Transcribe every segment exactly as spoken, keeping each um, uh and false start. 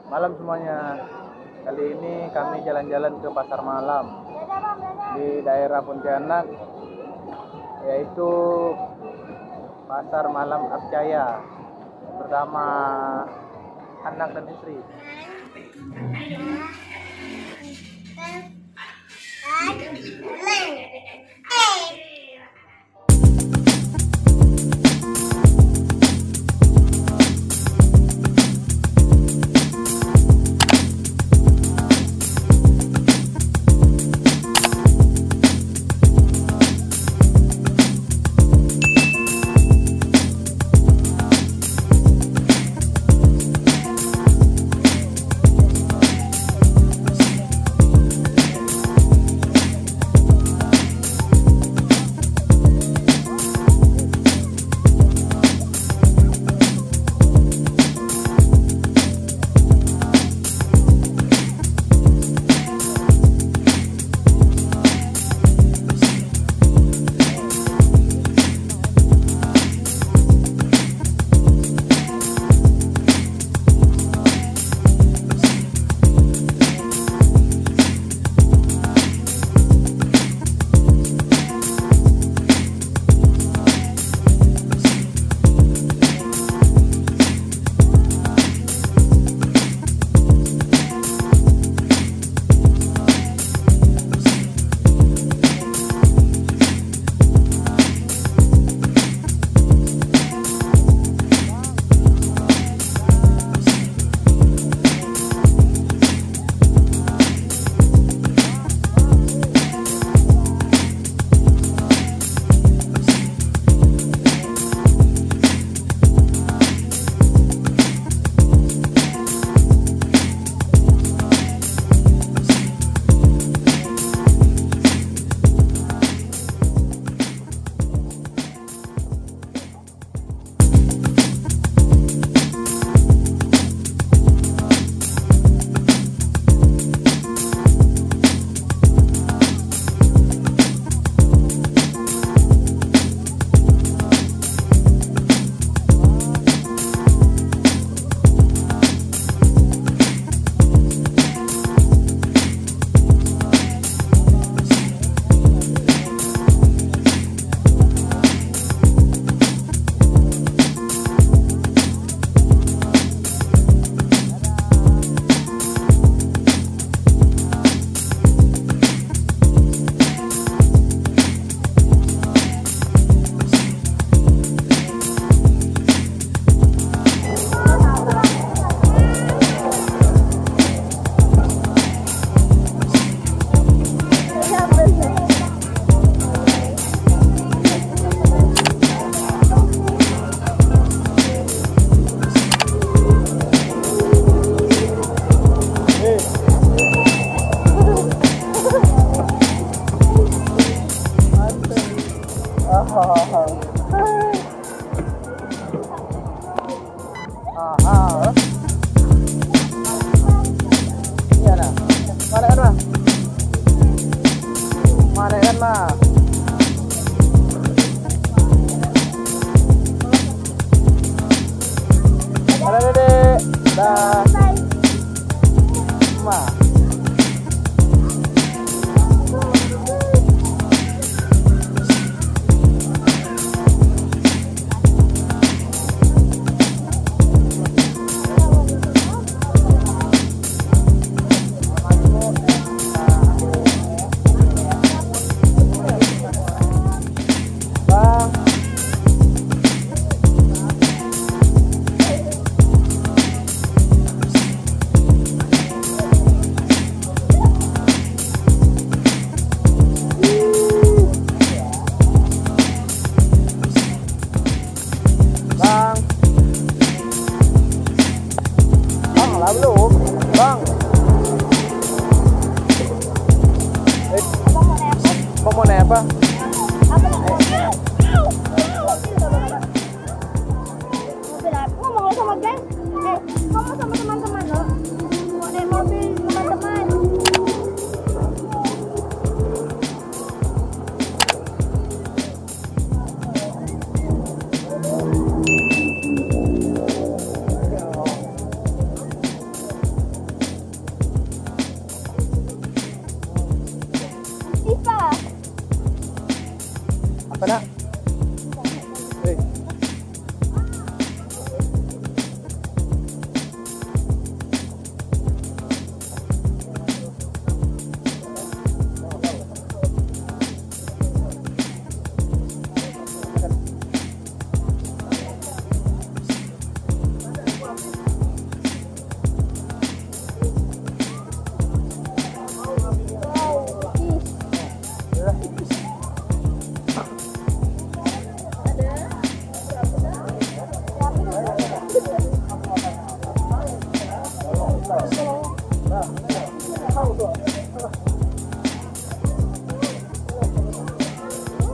Malam semuanya. Kali ini kami jalan-jalan ke pasar malam di daerah Pontianak, yaitu Pasar Malam Arjaya, bersama anak dan istri.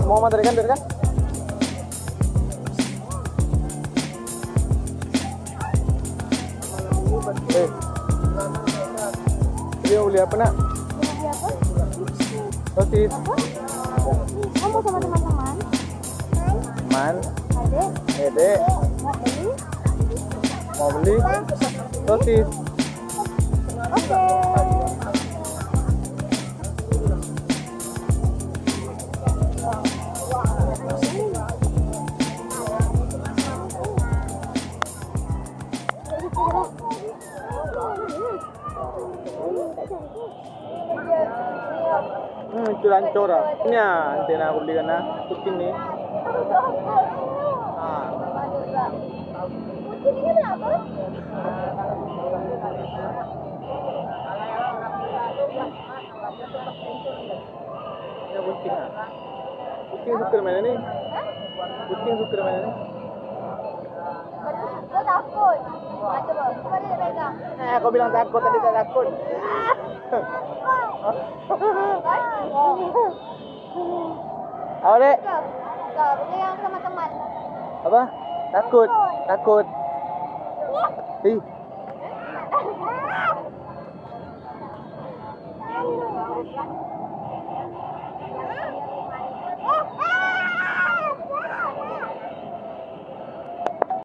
Muhammad dari kan, dari kan? Eh, dia beli apa nak? Beli apa? Sosis. Apa? Kamu sama teman-teman? Man, Adek? Edek, Mau beli? mau beli sosis. Oke. Hmm, itu lancor ah. Ini ah, antena aku beli kan ah. Kucing ni. Ah. Kucing ini berapa? Ini kucing ah. Kucing suka main ni. Kucing suka main ni. Kau takut? Ah, coba, coba dia pegang. Eh, kau bilang takut tadi tak takut. Apa dek? Kau, kau pegang sama teman. Apa? Takut, takut. Ih, Ah!